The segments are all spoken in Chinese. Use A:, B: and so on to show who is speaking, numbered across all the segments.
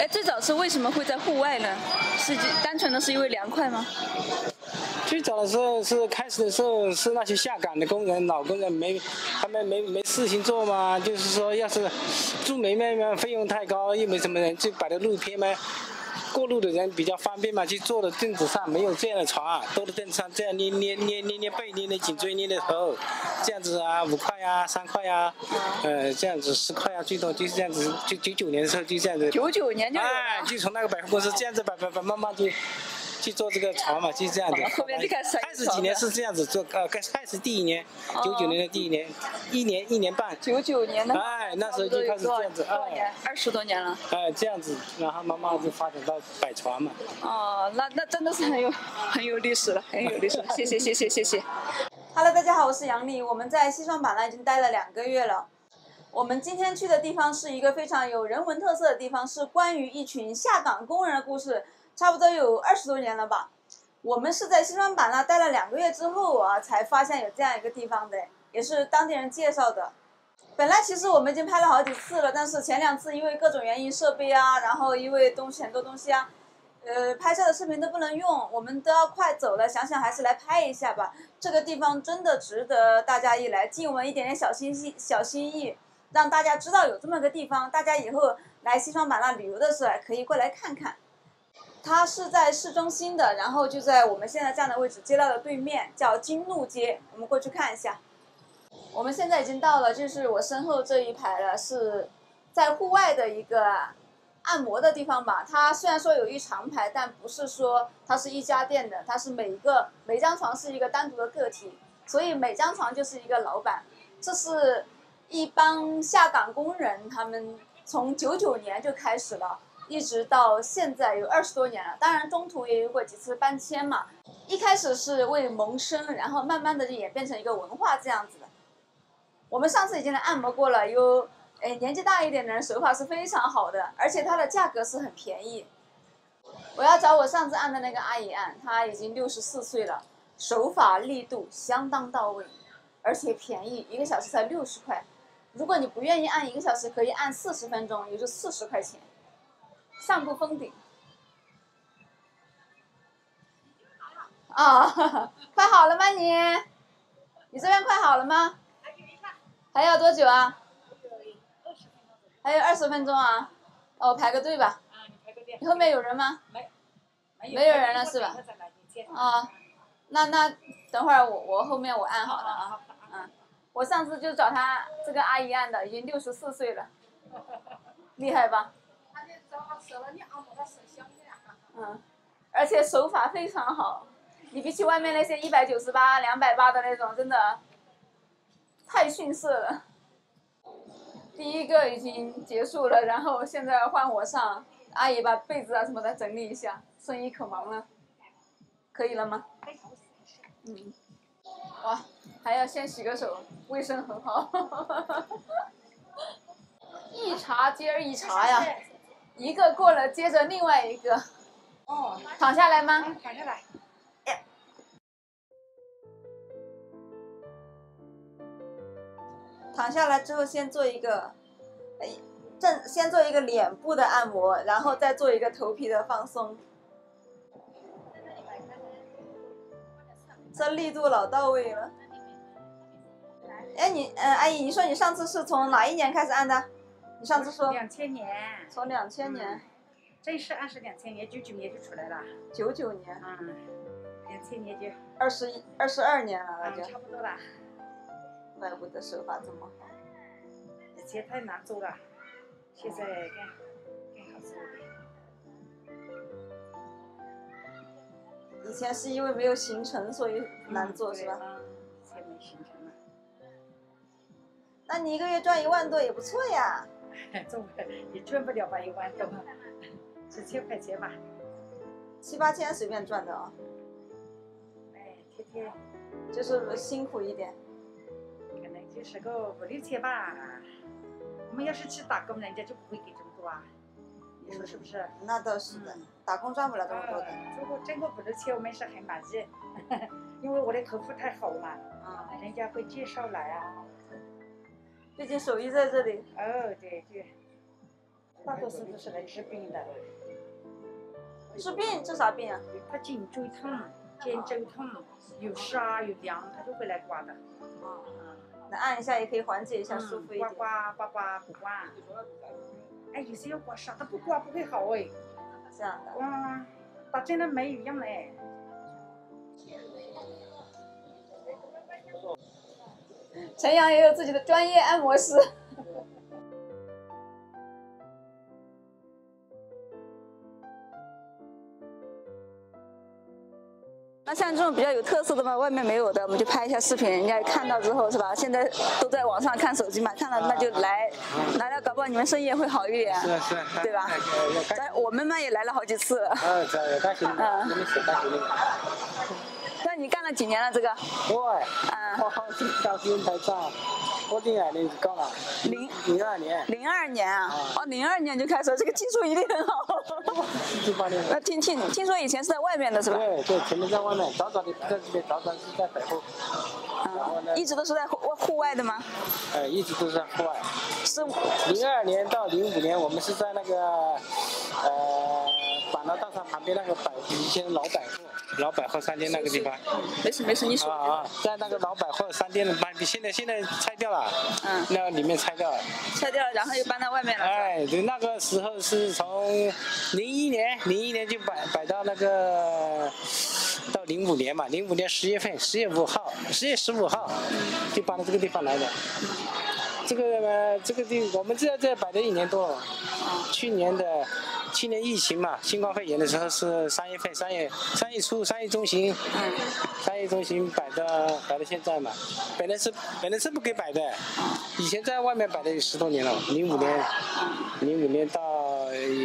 A: 哎，最早是为什么会在户外呢？是单纯的是因为凉快吗？
B: 最早的时候开始的时候是那些下岗的工人，老工人他们没事情做嘛，就是说要是住煤嘛费用太高，又没什么人，就摆在露天嘛。过路的人比较方便嘛，就坐在凳子上，没有这样的床，坐在凳子上这样捏背，捏颈椎，捏头，这样子啊，5块啊，3块啊，这样子10块啊，最多就是这样子。就99年的时候就这样子。
A: 99年就有了。
B: 哎，就从那个百货公司这样子摆，慢慢就去做这个床嘛，就是这样子。
A: 后面就开
B: 始几年是这样子做，开始第1年，99年的第1年，1年半。
A: 99年的。
B: 哎，那时候就开始这样子，
A: 哎，20多年了。
B: 哎，这样子，然后慢慢就发展到摆床嘛。
A: 哦，那真的是很有历史了，很有历史了。谢谢。
C: Hello， 大家好，我是杨丽。我们在西双版纳已经待了2个月了。我们今天去的地方是一个非常有人文特色的地方，是关于一群下岗工人的故事，差不多有20多年了吧。我们是在西双版纳待了2个月之后啊，才发现有这样一个地方的，也是当地人介绍的。本来其实我们已经拍了好几次了，但是前2次因为各种原因，设备啊，然后因为很多东西啊，拍摄的视频都不能用，我们都要快走了，想想还是来拍一下吧。这个地方真的值得大家一来，尽我们一点点小心意，让大家知道有这么个地方，大家以后来西双版纳旅游的时候可以过来看看。它是在市中心的，然后就在我们现在站的位置，街道的对面，叫金路街，我们过去看一下。我们现在已经到了，就是我身后这一排了，是在户外的一个按摩的地方吧。它虽然说有一长排，但不是说它是一家店的，它是每张床是一个单独的个体，所以每张床就是一个老板。这是一帮下岗工人，他们从99年就开始了，一直到现在有20多年了。当然中途也有过几次搬迁嘛。一开始是为谋生，然后慢慢的就演变成一个文化这样子的。我们上次已经来按摩过了，有年纪大一点的人手法是非常好的，而且它的价格是很便宜。我要找我上次按的那个阿姨按，她已经64岁了，手法力度相当到位，而且便宜，1个小时才60块。如果你不愿意按1个小时，可以按40分钟，也就40块钱。上不封顶。啊，快好了吗你？你这边快好了吗？还要多久啊？还有20分钟啊？哦，排个队吧。你后面有人吗？没有人了是吧？啊，那等会儿我后面我按好了啊。我上次就找他这个阿姨按的，已经64岁了，厉害吧？而且手法非常好，你比起外面那些198、280的那种，真的太逊色了。第一个已经结束了，然后现在换我上，阿姨把被子啊什么的整理一下，生意可忙了，可以了吗？哇，还要先洗个手，卫生很好。一茬接一茬呀，一个过了接着另外一个。哦，躺下来吗？躺下来。躺下来之后，先做一个脸部的按摩，然后再做一个头皮的放松。这力度老到位了。哎，阿姨，你说你上次是从哪一年开始按的？你上次说
D: 2000年。
C: 从2000年。
D: 正式按是2000年，99年就出来了。
C: 99年。
D: 2000年就。
C: 22年了，那就。
D: 差不多了。
C: 怪不得手法这么好。
D: 以前太难做了，现在更好做的。
C: 以前是因为没有形成，所以难做，是吧？
D: 以前没形成了。
C: 那你1个月赚1万多也不错呀。
D: 也赚不了吧1万多，几千块钱吧。
C: 7、8千随便赚的啊。
D: 哎，天天。
C: 就是辛苦一点。
D: 可能就是个5、6千吧。我们要是去打工，人家就不会给这么多啊。你说是不是？
C: 那倒是的，打工赚不了这么多的。
D: 如果挣个5、6千，我们是很满意，因为我的客户太好嘛，人家会介绍来啊。
C: 毕竟手艺在这里。
D: 哦，对对。 大多数都是来治病的。
C: 治病治啥病啊？
D: 他颈椎痛、肩周痛，有沙有凉，他就会来刮的。
C: 那按一下也可以缓解一下，舒服一点。
D: 刮不刮。哎，有些要刮痧，他不刮不会好哎。
C: 这样的。
D: 哇，打针的没有用嘞。
C: 陈阳也有自己的专业按摩师。那像这种比较有特色的嘛，外面没有的，我们就拍一下视频，人家看到之后是吧？现在都在网上看手机嘛，看到那就来了，搞不好你们生意也会好一点，
B: 是，
C: 对吧？我们嘛也来了好几次了。那你干了几年了？这个？
B: 我到电台上，我02年就搞了。02年。
C: 02年啊？哦，02年就开始，这个技术一定很好。
B: 18年。
C: 那听说以前是在外面的是吧？
B: 对，前面在外面，早早的在这边，早早是在北后。然后呢？
C: 一直都是在户外的吗？
B: 一直都是在户外。
C: 是。
B: 02年到05年，我们是在那个板桥大厦旁边那个以前老百货商店那个地方。
C: 没事，你说。
B: 在那个老百货商店的旁边，现在拆掉了。那里面拆掉了。
C: 拆掉了，然后又搬到外面了。
B: 对，那个时候是从01年就摆到那个。到05年嘛，05年10月份，10月15号，就搬到这个地方来的。这个我们这摆了1年多了。去年疫情嘛，新冠肺炎的时候是3月份，3月初商业中心摆到现在嘛。本来是不给摆的，以前在外面摆的有10多年了，05年到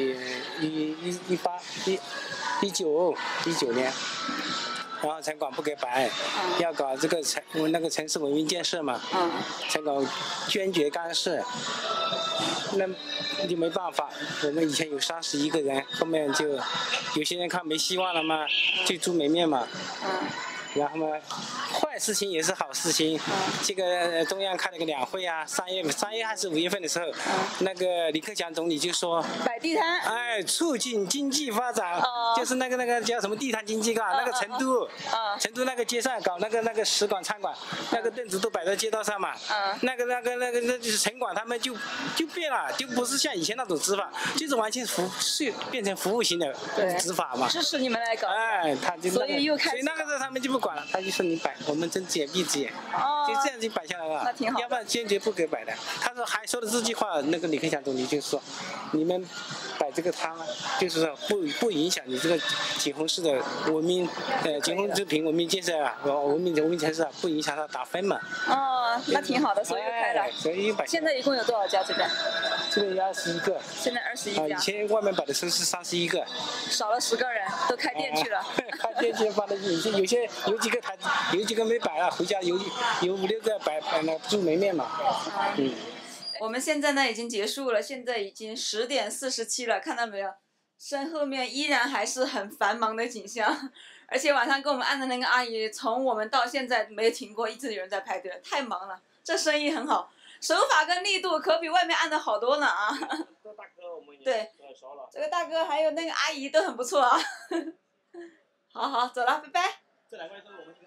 B: 19年。然后城管不给摆，要搞这个那个城市文明建设嘛，城管坚决干涉，那就没办法。我们以前有31个人，后面就有些人看没希望了嘛，就租门面嘛，然后呢，坏事情也是好事情。这个中央开了个两会啊，3月还是5月份的时候，那个李克强总理就说
C: 摆地摊，
B: 促进经济发展，就是那个叫什么地摊经济那个成都那个街上搞那个使馆餐馆，那个凳子都摆在街道上嘛，那就是城管他们就变了，就不是像以前那种执法，就是完全变成服务型的执法嘛，
C: 支持你们来搞，
B: 他就
C: 所以又开始，
B: 所以那个时候他们就不管了，他就说你摆，我们睁只眼闭只眼，就这样就摆下来了，
C: 那挺好，
B: 要不然坚决不给摆的。他说还说了这句话，那个李克强总理就说，你们摆这个摊啊，就是说不影响你这个景洪市的文明，景洪之平文明建设啊，文明城市啊，不影响它打分嘛。
C: 那挺好的，所以又开了。
B: 所以摆。
C: 现在一共有多少家这边？
B: 这边有21个。
C: 现在21家。
B: 以前外面摆的时候是31个。
C: 少了10个人，都开店去了。
B: 开店去放的有几个台，有几个没摆了，回家有5、6个摆那住门面嘛。
C: 我们现在呢已经结束了，现在已经10点47了，看到没有？身后面依然还是很繁忙的景象，而且晚上给我们按的那个阿姨，从我们到现在没停过，一直有人在排队，太忙了。这生意很好，手法跟力度可比外面按的好多呢啊！
B: 这大哥我们也
C: 对，
B: 熟了。
C: 这个大哥还有那个阿姨都很不错啊。好，走了，拜拜。
B: 这2个人都是我们。